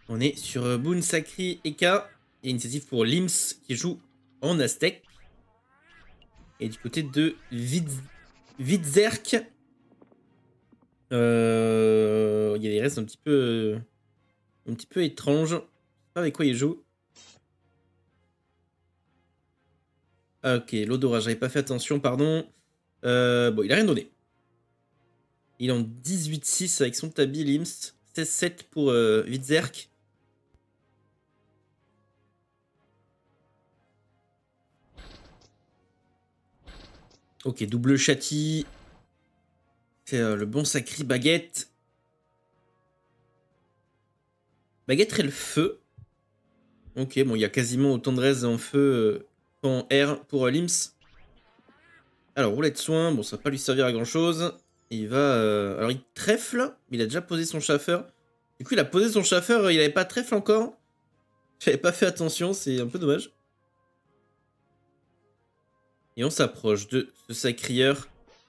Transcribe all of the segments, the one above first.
On est sur Boon, Sakri, Eka. Et initiative pour Lims qui joue en Aztèque. Et du côté de Witzerk, il y a des restes un petit peu étranges. Je sais pas avec quoi il joue. Ah, ok, l'odorat, j'avais pas fait attention, pardon. Bon, il a rien donné. Il est en 18-6 avec son tabi Lims. 16-7 pour Witzerk. Ok, double châti. C'est le bon sacré baguette. Baguette et le feu. Ok, bon, il y a quasiment autant de res en feu qu'en R pour Lims. Alors, roulette soin, bon, ça va pas lui servir à grand chose. Et il va. Alors, il trèfle, mais il a déjà posé son chaffeur. Du coup, il a posé son chaffeur, il avait pas trèfle encore. J'avais pas fait attention, c'est un peu dommage. Et on s'approche de ce sacrieur.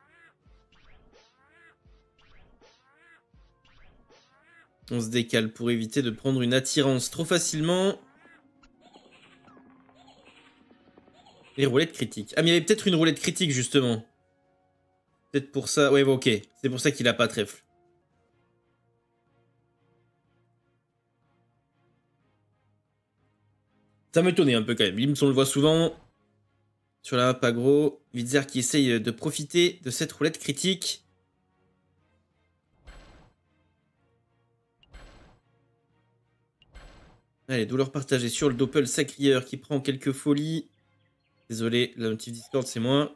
On se décale pour éviter de prendre une attirance trop facilement. Les roulettes critiques. Ah, mais il y avait peut-être une roulette critique, justement. Peut-être pour ça. Ouais, bon, ok. C'est pour ça qu'il a pas trèfle. Ça m'étonnait un peu quand même. Lims, on le voit souvent. Sur la map aggro. Witzer qui essaye de profiter de cette roulette critique. Allez, douleur partagée sur le Doppel Sacrieur qui prend quelques folies. Désolé, la notif Discord, c'est moi.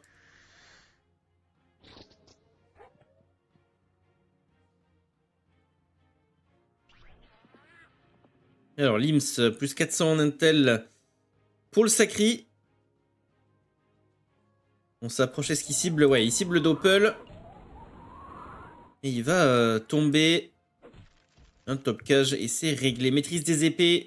Alors, Lims, plus 400 en intel pour le Sacri. On s'approche, est-ce qu'il cible? Ouais, il cible le Doppel. Et il va tomber. Un top cage et c'est réglé. Maîtrise des épées.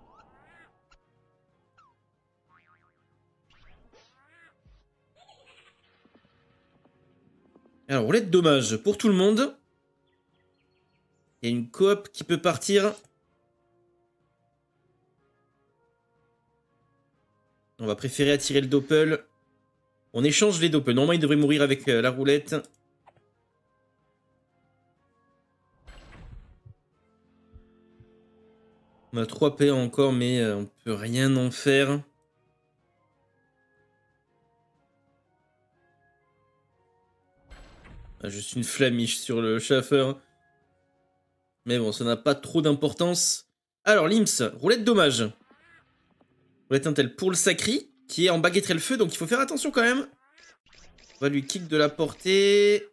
Alors, roulette dommage pour tout le monde. Il y a une coop qui peut partir. On va préférer attirer le Doppel. On échange les Doppels. Normalement, il devrait mourir avec la roulette. On a 3 PA encore, mais on peut rien en faire. Ah, juste une flamiche sur le chauffeur. Mais bon, ça n'a pas trop d'importance. Alors, Lims, roulette dommage. Roulette intel pour le Sacri, qui est en baguette et le feu, donc il faut faire attention quand même. On va lui kick de la portée.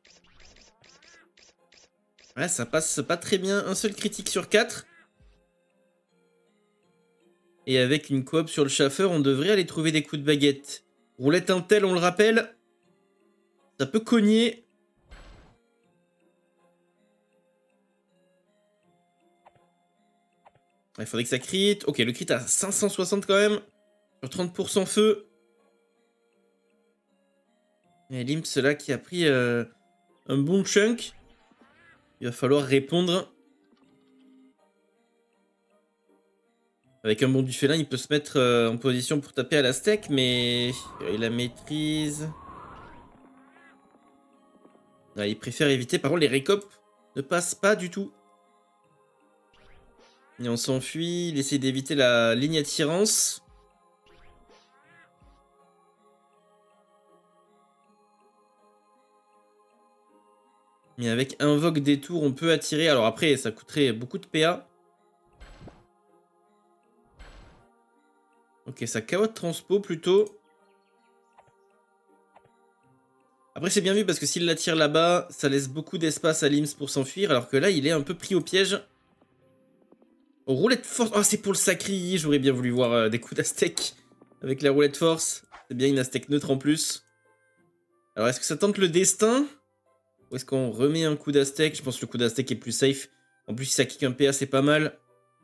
Ouais, ça passe pas très bien. Un seul critique sur 4. Et avec une coop sur le chauffeur, on devrait aller trouver des coups de baguette. Roulette intel, on le rappelle. Ça peut cogner. Il faudrait que ça crit. Ok, le crit à 560 quand même. Sur 30% feu. Et Limps là qui a pris un bon chunk. Il va falloir répondre. Avec un bon du félin, il peut se mettre en position pour taper à la steak, mais il la maîtrise. Ah, il préfère éviter. Par contre, les récop ne passent pas du tout. Et on s'enfuit. Il essaie d'éviter la ligne attirance. Mais avec invoque des tours, on peut attirer. Alors après, ça coûterait beaucoup de PA. Ok, ça KO de transpo plutôt. Après, c'est bien vu parce que s'il l'attire là-bas, ça laisse beaucoup d'espace à Lims pour s'enfuir. Alors que là, il est un peu pris au piège. Oh, roulette force. Oh, c'est pour le sacri. J'aurais bien voulu voir des coups d'Aztec avec la roulette force. C'est bien une Aztec neutre en plus. Alors, est-ce que ça tente le destin? Ou est-ce qu'on remet un coup d'Aztec? Je pense que le coup d'Aztec est plus safe. En plus, si ça kick un PA, c'est pas mal.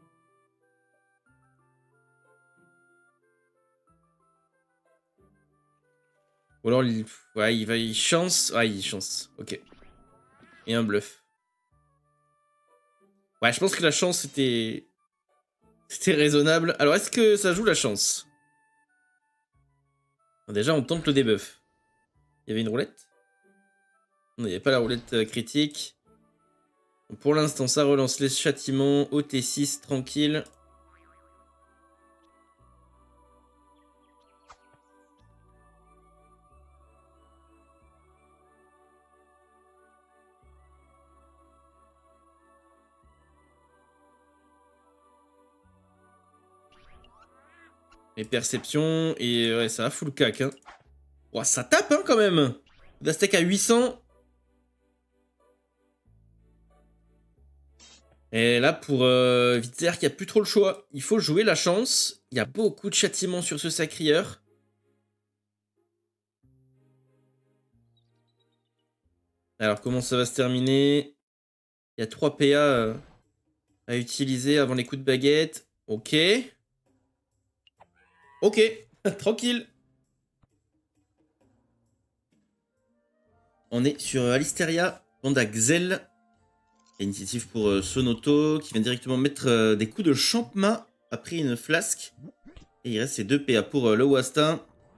Ou alors, ouais, il chance. Ah, il chance. Ok. Et un bluff. Ouais, je pense que la chance, c'était C'était raisonnable. Alors, est-ce que ça joue la chance? Déjà, on tente le debuff. Il y avait une roulette? Non, il n'y avait pas la roulette critique. Pour l'instant, ça relance les châtiments. OT6, tranquille. Les perceptions, et ouais, ça a full cac. Hein. Oh, ça tape hein, quand même. D'Aztec à 800. Et là, pour Wither, qui a plus trop le choix. Il faut jouer la chance. Il y a beaucoup de châtiments sur ce sacrieur. Alors, comment ça va se terminer? Il y a 3 PA à utiliser avant les coups de baguette. Ok. Ok, tranquille. On est sur Alisteria, Panda Xel. Initiative pour Sonoto, qui vient directement mettre des coups de champma après une flasque. Et il reste ses 2 PA pour le Wasta.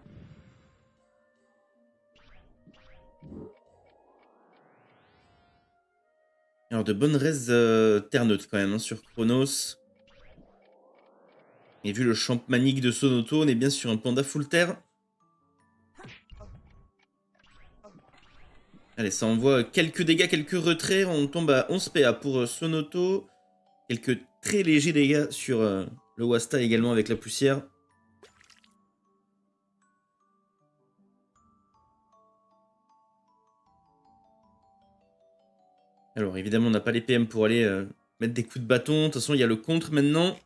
Alors de bonnes raises terre neutre quand même hein, sur Chronos. Et vu le champmanique de Sonoto, on est bien sur un panda full terre. Allez, ça envoie quelques dégâts, quelques retraits. On tombe à 11 PA pour Sonoto. Quelques très légers dégâts sur le Wasta également avec la poussière. Alors évidemment, on n'a pas les PM pour aller mettre des coups de bâton. De toute façon, il y a le contre maintenant.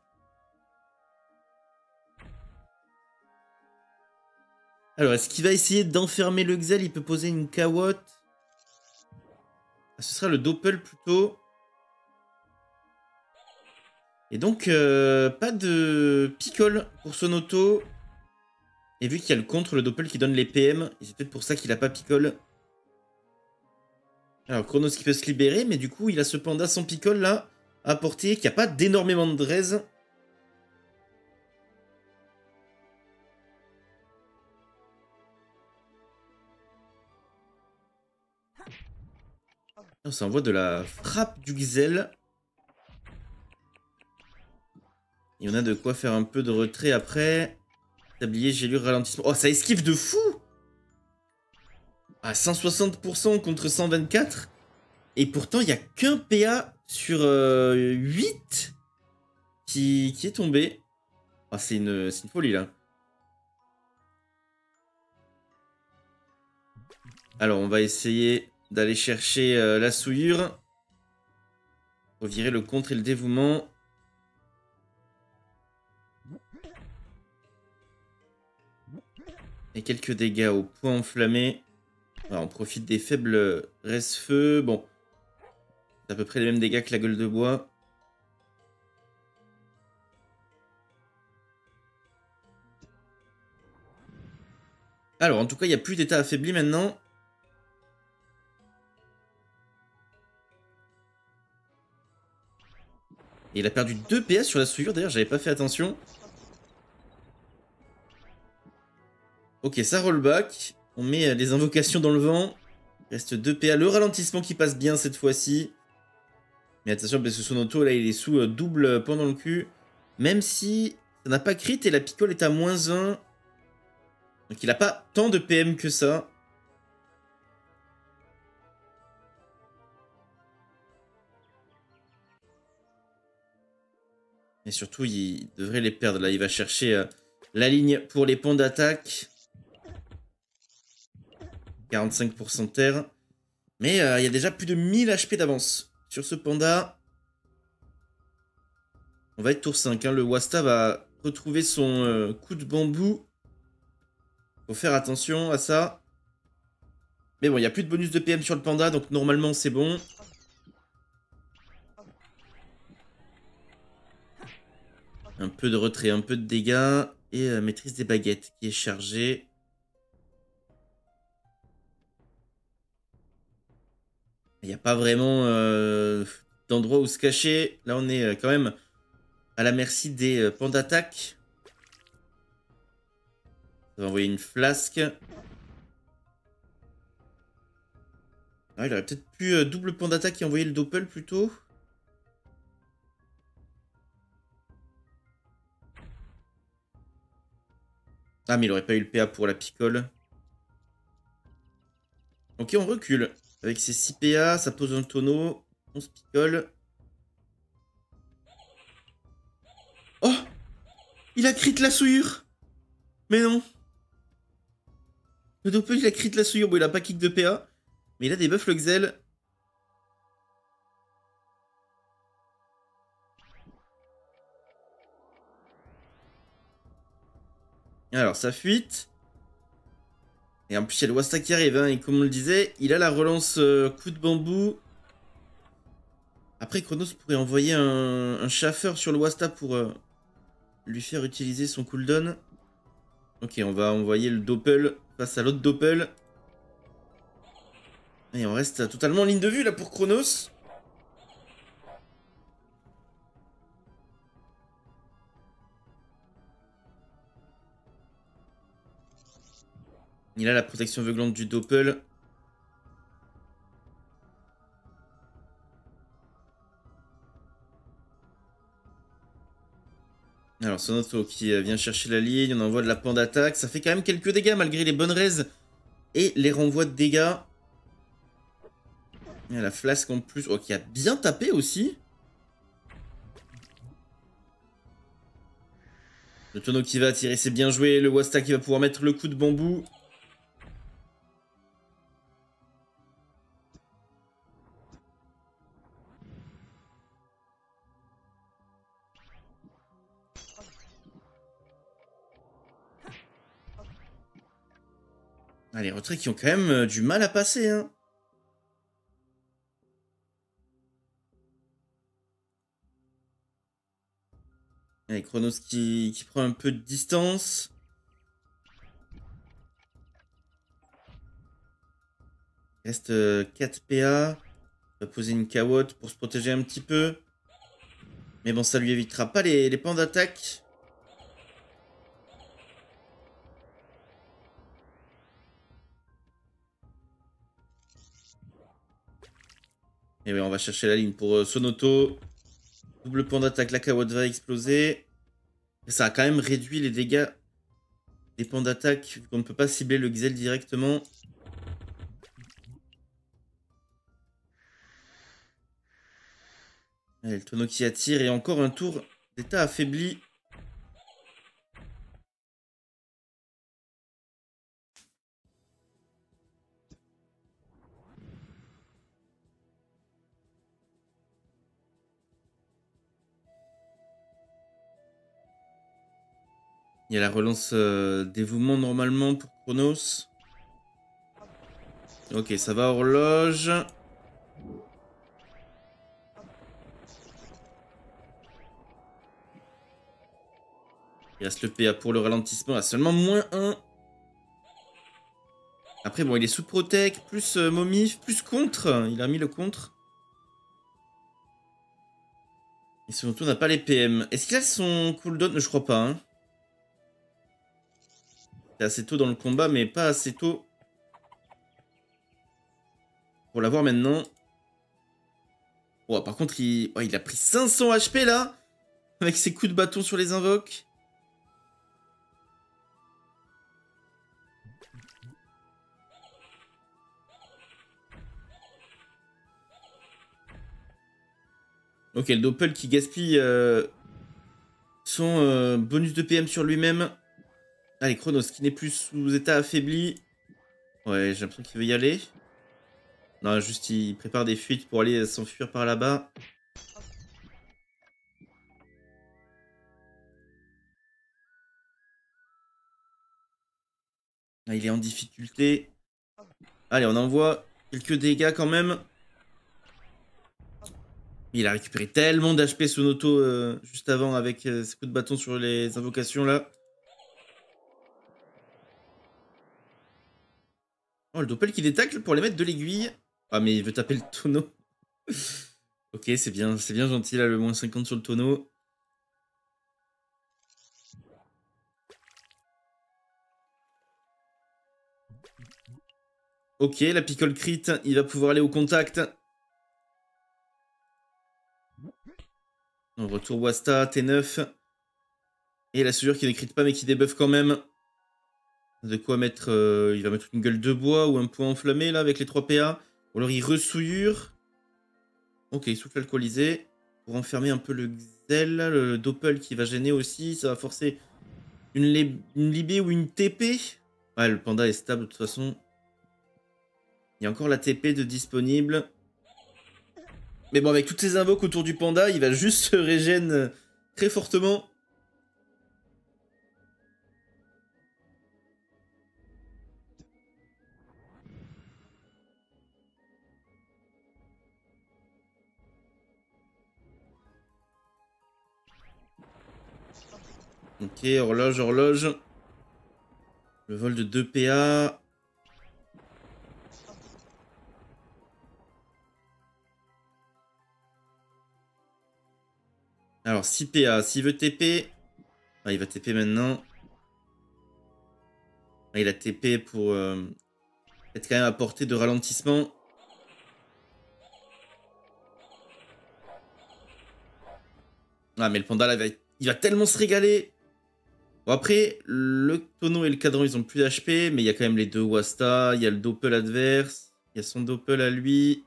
Alors, est-ce qu'il va essayer d'enfermer le Xel? Il peut poser une Kawotte. Ah, ce sera le Doppel plutôt. Et donc, pas de Picole pour Sonoto. Et vu qu'il y a le contre, le Doppel qui donne les PM, c'est peut-être pour ça qu'il a pas Picole. Alors, Chronos qui peut se libérer, mais du coup, il a ce panda sans Picole là, à porter, qui a pas d'énormément de draise. Oh, ça envoie de la frappe du Xel. Et on a de quoi faire un peu de retrait après. Tablier, gélure, ralentissement. Oh, ça esquive de fou! À 160% contre 124. Et pourtant, il n'y a qu'un PA sur 8 qui est tombé. Oh, c'est une folie là. Alors, on va essayer d'aller chercher la souillure. Pour virer le contre et le dévouement. Et quelques dégâts au point enflammé. Alors, on profite des faibles reste-feu. Bon. C'est à peu près les mêmes dégâts que la gueule de bois. Alors, en tout cas, il n'y a plus d'état affaibli maintenant. Et il a perdu 2 PS sur la souillure, d'ailleurs, j'avais pas fait attention. Ok, ça roll back. On met les invocations dans le vent. Il reste 2 PA. Le ralentissement qui passe bien cette fois-ci. Mais attention, parce que son auto, là, il est sous double point dans le cul. Même si ça n'a pas crit et la picole est à -1. Donc il a pas tant de PM que ça. Et surtout, il devrait les perdre. Là, il va chercher la ligne pour les points d'attaque. 45% de terre. Mais il y a déjà plus de 1000 HP d'avance sur ce panda. On va être tour 5. Hein. Le Wasta va retrouver son coup de bambou. Faut faire attention à ça. Mais bon, il n'y a plus de bonus de PM sur le panda, donc normalement c'est bon. Un peu de retrait, un peu de dégâts. Et maîtrise des baguettes qui est chargée. Il n'y a pas vraiment d'endroit où se cacher. Là, on est quand même à la merci des pans d'attaque. Ça va envoyer une flasque. Ah, il aurait peut-être pu double pan d'attaque et envoyer le doppel plutôt. Ah, mais il aurait pas eu le PA pour la picole. Ok, on recule. Avec ses 6 PA, ça pose un tonneau. On se picole. Oh! Il a crit la souillure! Mais non! Le doppel, il a crit la souillure. Bon, il a pas kick de PA. Mais il a des buffs le Xel. Alors, ça fuite. Et en plus, il y a le Wasta qui arrive. Hein, et comme on le disait, il a la relance coup de bambou. Après, Chronos pourrait envoyer un chaffeur sur le Wasta pour lui faire utiliser son cooldown. Ok, on va envoyer le doppel face à l'autre doppel. Et on reste totalement en ligne de vue là pour Chronos. Il a la protection aveuglante du doppel. Alors Sonoto qui vient chercher la ligne, on envoie de la pan d'attaque. Ça fait quand même quelques dégâts malgré les bonnes raises et les renvois de dégâts. Il y a la flasque en plus, oh, qui a bien tapé aussi. Le tonneau qui va tirer, c'est bien joué. Le Wasta qui va pouvoir mettre le coup de bambou. Ah, les retraits qui ont quand même du mal à passer, hein. Allez, Chronos qui prend un peu de distance. Il reste 4 PA. Il va poser une cawotte pour se protéger un petit peu. Mais bon, ça lui évitera pas les pans d'attaque. Et oui, on va chercher la ligne pour Sonoto. Double pan d'attaque, la cawotte va exploser. Et ça a quand même réduit les dégâts des pans d'attaque, vu qu'on ne peut pas cibler le Xel directement. Allez, le tonneau qui attire et encore un tour d'état affaibli. Il y a la relance dévouement normalement pour Chronos. Ok, ça va horloge. Il reste le PA pour le ralentissement à seulement -1. Après, bon, il est sous protect, plus momif, plus contre. Il a mis le contre. Et surtout, on n'a pas les PM. Est-ce qu'il a son cooldown? Je crois pas. Hein. C'est assez tôt dans le combat, mais pas assez tôt pour l'avoir maintenant. Oh, par contre, il a pris 500 HP là, avec ses coups de bâton sur les invoques. Ok, le Doppel qui gaspille son bonus de PM sur lui-même. Allez, Chronos qui n'est plus sous état affaibli. Ouais, j'ai l'impression qu'il veut y aller. Non, juste il prépare des fuites pour aller s'enfuir par là-bas. Ah, il est en difficulté. Allez, on envoie quelques dégâts quand même. Il a récupéré tellement d'HP Sonoto juste avant avec ses coups de bâton sur les invocations là. Oh, le Doppel qui détacle pour les mettre de l'aiguille. Ah, mais il veut taper le tonneau. Ok, c'est bien gentil là, le -50 sur le tonneau. Ok, la pickle crit, il va pouvoir aller au contact. On retour Wasta, T9. Et la soudure qui ne crit pas mais qui débuffe quand même. De quoi mettre... il va mettre une gueule de bois ou un point enflammé là avec les 3 PA. Ou alors il ressouillure. Ok, souffle alcoolisé. Pour enfermer un peu le Xel, le Doppel qui va gêner aussi. Ça va forcer une Libé ou une TP. Ouais, le panda est stable de toute façon. Il y a encore la TP de disponible. Mais bon, avec toutes ces invoques autour du panda, il va juste se régène très fortement. Ok, horloge, horloge. Le vol de 2 PA. Alors, 6 PA. S'il veut TP... Ah, il va TP maintenant. Ah, il a TP pour être quand même à portée de ralentissement. Ah, mais le panda, là, il va tellement se régaler. Bon, après, le tonneau et le cadran, ils ont plus d'HP, mais il y a quand même les 2 Wasta, il y a le Doppel adverse, il y a son Doppel à lui.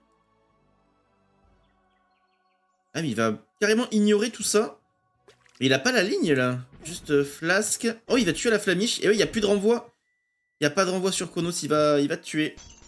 Ah, mais il va carrément ignorer tout ça. Mais il a pas la ligne, là. Juste Flasque. Oh, il va tuer la flamiche. Et oui, il n'y a plus de renvoi. Il n'y a pas de renvoi sur Chronos, il va te tuer.